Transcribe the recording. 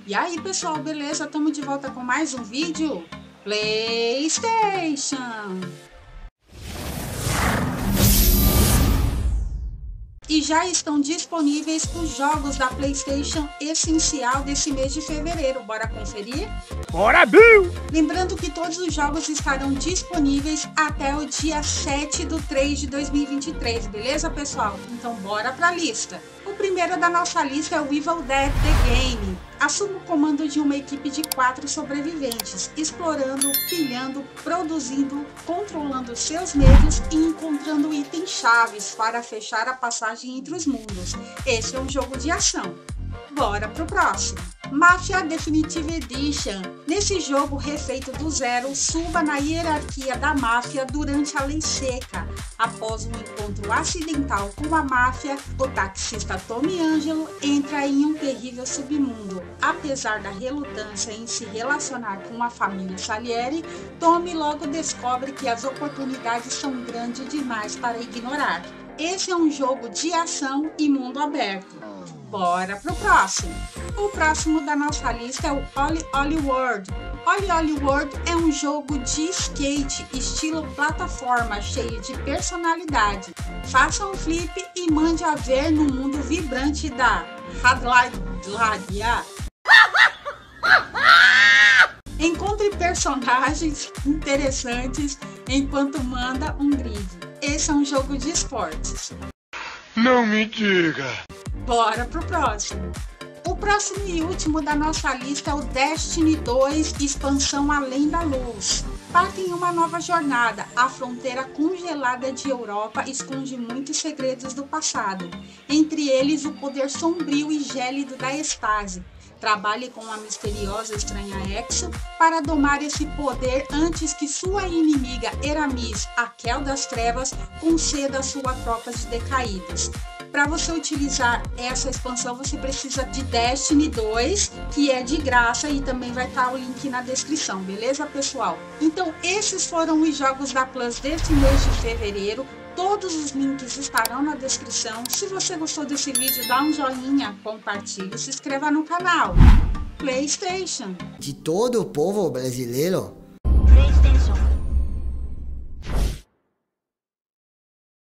E aí pessoal, beleza? Estamos de volta com mais um vídeo PlayStation. E já estão disponíveis os jogos da PlayStation essencial desse mês de fevereiro. Bora conferir? Bora, Bill! Lembrando que todos os jogos estarão disponíveis até o dia 7/3/2023, beleza, pessoal? Então bora pra lista. O primeiro da nossa lista é o Evil Dead The Game. Assuma o comando de uma equipe de 4 sobreviventes, explorando, pilhando, produzindo, controlando seus medos e encontrando itens chaves para fechar a passagem entre os mundos. Esse é um jogo de ação. Bora pro próximo. Mafia Definitive Edition. Nesse jogo refeito do zero, suba na hierarquia da máfia durante a lei seca. Após um encontro acidental com a máfia, o taxista Tommy Angelo entra em um terrível submundo. Apesar da relutância em se relacionar com a família Salieri, Tommy logo descobre que as oportunidades são grandes demais para ignorar. Esse é um jogo de ação e mundo aberto. Bora pro próximo. O próximo da nossa lista é o Oli Oli World. Oli Oli World é um jogo de skate estilo plataforma cheio de personalidade. Faça um flip e mande a ver no mundo vibrante da Radladia. Encontre personagens interessantes enquanto manda um grid. Esse é um jogo de esportes. Não me diga! Bora pro próximo. O próximo e último da nossa lista é o Destiny 2 Expansão Além da Luz. Parte em uma nova jornada, a fronteira congelada de Europa esconde muitos segredos do passado, entre eles o poder sombrio e gélido da Estase. Trabalhe com a misteriosa estranha Exo para domar esse poder antes que sua inimiga Eramis, a Kel das Trevas, conceda a sua tropa de decaídos. Para você utilizar essa expansão, você precisa de Destiny 2, que é de graça, e também vai estar o link na descrição, beleza, pessoal? Então, esses foram os jogos da Plus deste mês de fevereiro. Todos os links estarão na descrição. Se você gostou desse vídeo, dá um joinha, compartilhe e se inscreva no canal PlayStation. De todo o povo brasileiro,